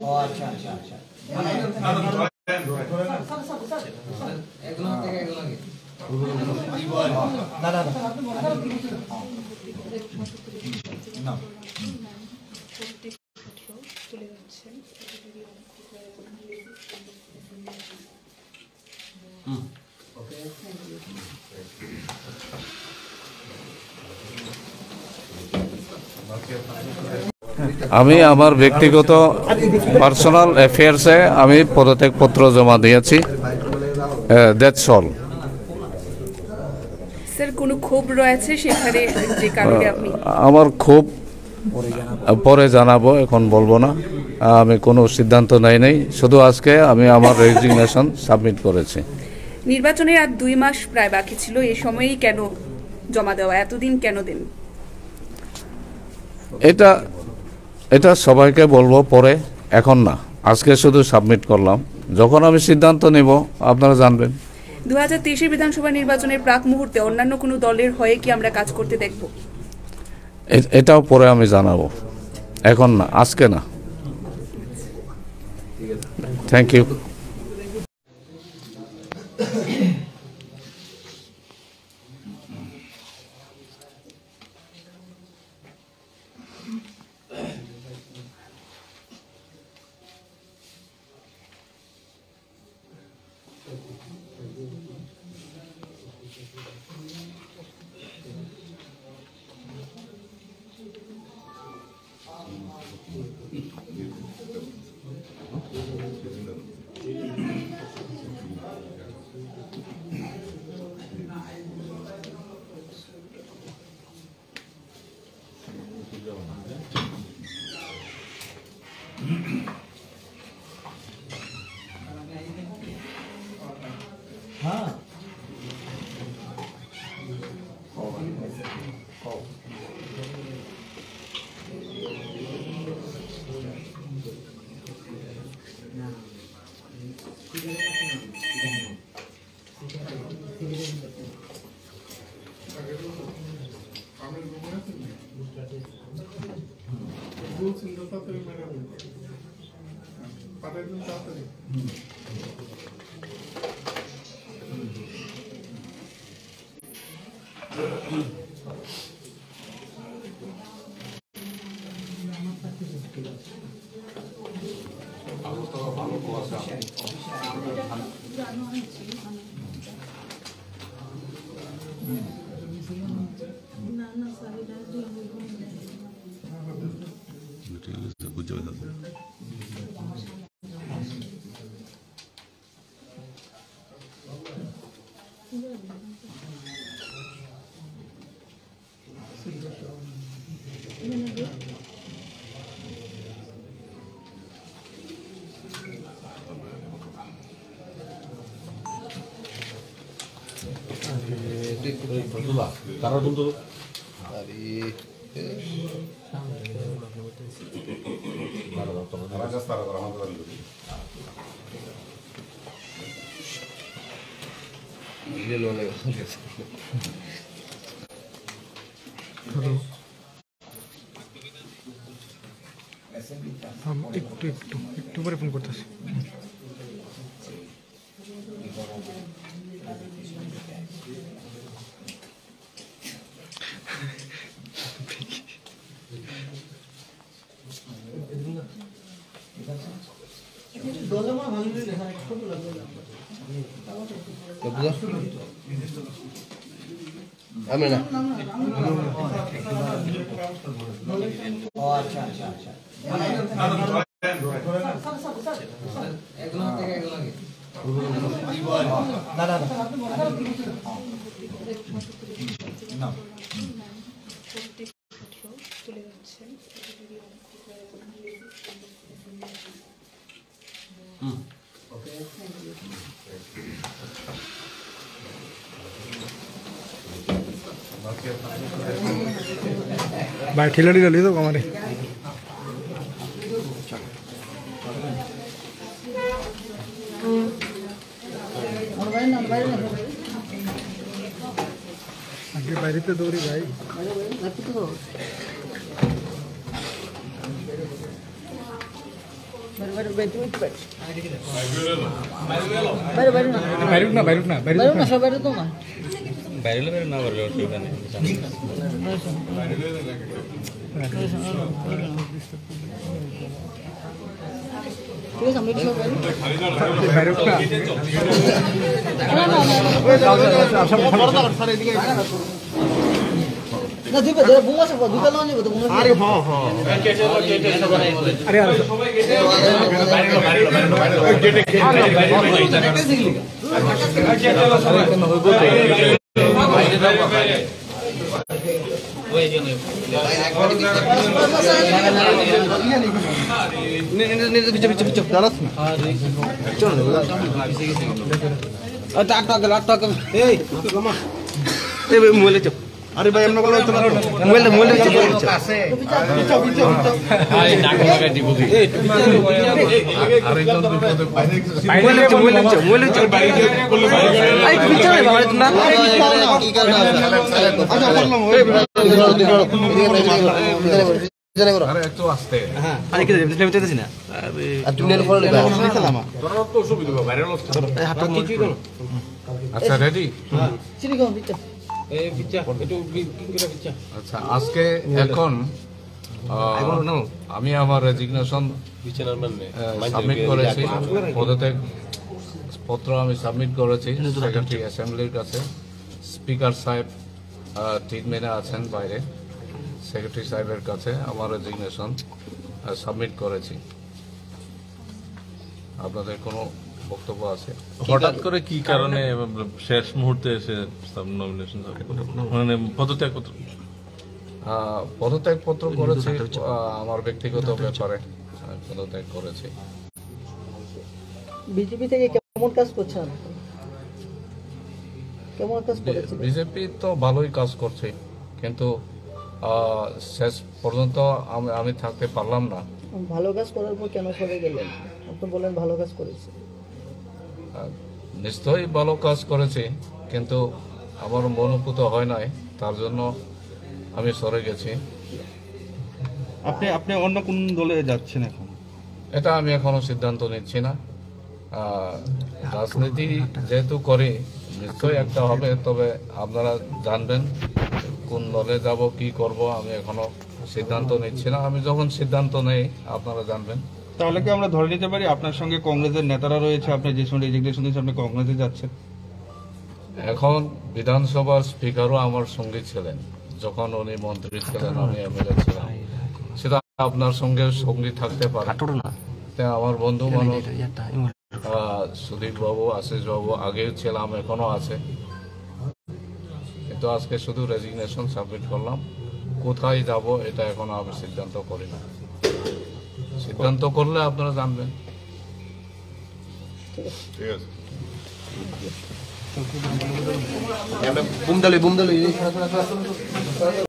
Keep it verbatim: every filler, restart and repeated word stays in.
ও আচ্ছা আচ্ছা আচ্ছা না না না আমি আমার ব্যক্তিগত পার্সোনাল অ্যাফেয়ার্সে আমি পদত্যাগপত্র জমা দিয়েছি। That's all. স্যার কোনো ক্ষোভ রয়েছে সেখানে যে কারণে আপনি? আমার ক্ষোভ পরে জানাবো, এখন বলবো না। আমি কোনো সিদ্ধান্ত নেই নাই, শুধু আজকে আমি আমার রেজিগনেশন সাবমিট করেছি। নির্বাচনের আর দুই মাস প্রায় বাকি ছিল, এই সময়েই কেন জমা দেওয়া, এতদিন কেন দেন? এটা এটা সবাইকে বলবো পরে, এখন না। আজকে শুধু সাবমিট করলাম, যখন আমি সিদ্ধান্ত নেব আপনারা জানবেন। দু হাজার তেইশের বিধানসভা নির্বাচনের প্রাক মুহূর্তে অন্যান্য কোনো দলের হয়ে কি আমরা কাজ করতে দেখব? এটাও পরে আমি জানাবো, এখন না, আজকে না। Thank you. হ্যাঁ Taruh dulu dari Raja taruh taruh dulu. Ini loh nih. একটু একটু একটু পরে ফোন করতেছি। আমি না ও আচ্ছা আচ্ছা আচ্ছা না না না भाई ठेला ले दो हमारे आगे बाहर तो दौड़ी भाई বাইরে না বাইরে না বাইরে না সব বাইরে তো না বাইরে বাইরে না বললে অসুবিধা নেই বাইরে না দিবে দে বুমা সব দুটো লন নিব তো বুমা আরে হ্যাঁ হ্যাঁ আরে আরে अरे भाई हम लोग मोबाइल मोबाइल আছে পিছো পিছো আরে ডাক লাগাই দিব দি আরেকজন বিপদে মোবাইল মোবাইল মোবাইল বাইরে করলে বাইরে আই পিছো রে বাবা না কি করনা আচ্ছা বললাম ওই আরে একটু আস্তে হ্যাঁ আরে কি দেখতে চাইতেছ না আরে আর তুমি এর পরে সালামা তোর তো অসুবিধা হবে বাইরে লস হাত কিছু করো আচ্ছা রেডি চিনি কোন পিছো এই পিচ্চা একটু কি করে পিচ্চা আচ্ছা আজকে এখন আহ, আমি আমার রেজিগনেশন বিছানার মানে সাবমিট করেছি পদত্যাগ পত্র আমি সাবমিট করেছি সেক্রেটারি অ্যাসেম্বলির কাছে স্পিকার সাহেব আহ, তিন মেনে আছেন বাইরে সেক্রেটারি সাহেবের কাছে আমার রেজিগনেশন সাবমিট করেছি আপনাদের কোনো বক্তব্য আছে হঠাৎ করে কি কারণে শেষ মুহূর্তে এসে নমিনেশন মানে পদত্যাগ পত্র আহ, পদত্যাগ পত্র করেছি আহ, আমার ব্যক্তিগত ব্যাপারে আমি পদত্যাগ করেছি বিজেপি থেকে কেমন কাজ করছেন কেমন কাজ করেছেন বিজেপি তো ভালোই কাজ করছে কিন্তু আহ, শেষ পর্যন্ত আমি আমি থাকতে পারলাম না ভালো কাজ করার পর কেন সরে গেলেন আপনি বলেন ভালো কাজ করেছে আহ, নিশ্চয়ই ভালো কাজ করেছি কিন্তু আমার মনোভূত হয় নাই তার জন্য আমি সরে গেছি আপনি আপনি অন্য কোন দলে যাচ্ছেন এখন এটা আমি এখনো সিদ্ধান্ত নিচ্ছি না আহ, রাজনীতি যেহেতু করি নিশ্চয়ই একটা হবে তবে আপনারা জানবেন কোন দলে যাব কি করব আমি এখনো সিদ্ধান্ত নিচ্ছি না আমি যখন সিদ্ধান্ত নেই আপনারা জানবেন তাহলে কি আমরা ধরে নিতে পারি আপনার সঙ্গে কংগ্রেসের নেতারা রয়েছে আপনি যে সময় রেজিগনেশন দিয়েছেন আপনি কংগ্রেসে যাচ্ছেন এখন বিধানসভার স্পিকারও আমার সঙ্গী ছিলেন যখন উনি মন্ত্রী ছিলেন আমি এমএলএ ছিলাম সেটা আপনার সঙ্গে সঙ্গী থাকতে পারে তাই আমার বন্ধু মানুষ সুদীপ বাবু আশিস বাবু আগেও ছিলাম এখনো আছে কিন্তু আজকে শুধু রেজিগনেশন সাবমিট করলাম কোথায় যাব এটা এখনো আমি সিদ্ধান্ত করি না সিদ্ধান্ত করলে আপনারা জানবেন ঠিক আছে বুমদালি বুমদালি